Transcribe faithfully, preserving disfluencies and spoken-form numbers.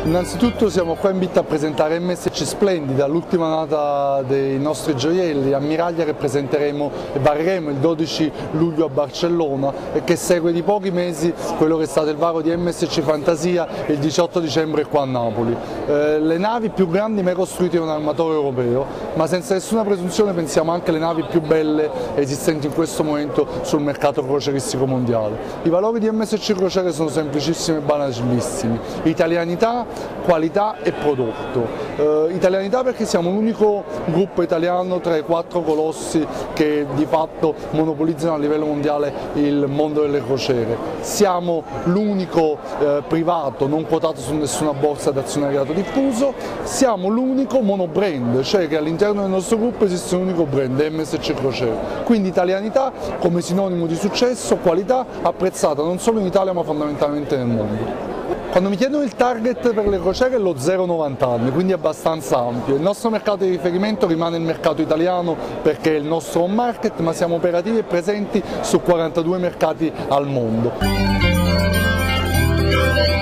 Innanzitutto siamo qua in B I T a presentare M S C Splendida, l'ultima nata dei nostri gioielli, ammiraglia che presenteremo e vareremo il dodici luglio a Barcellona e che segue di pochi mesi quello che è stato il varo di M S C Fantasia il diciotto dicembre qua a Napoli. Eh, le navi più grandi mai costruite in un armatore europeo, ma senza nessuna presunzione pensiamo anche alle navi più belle esistenti in questo momento sul mercato croceristico mondiale. I valori di M S C Crociere sono semplicissimi e banalissimi: italianità, qualità e prodotto. Eh, italianità perché siamo l'unico gruppo italiano tra i quattro colossi che di fatto monopolizzano a livello mondiale il mondo delle crociere. Siamo l'unico eh, privato non quotato su nessuna borsa d'azionariato diffuso, siamo l'unico monobrand, cioè che all'interno del nostro gruppo esiste un unico brand, M S C Crociere. Quindi italianità come sinonimo di successo, qualità apprezzata non solo in Italia ma fondamentalmente nel mondo. Quando mi chiedono il target per le crociere è lo zero novanta anni, quindi è abbastanza ampio. Il nostro mercato di riferimento rimane il mercato italiano perché è il nostro home market, ma siamo operativi e presenti su quarantadue mercati al mondo.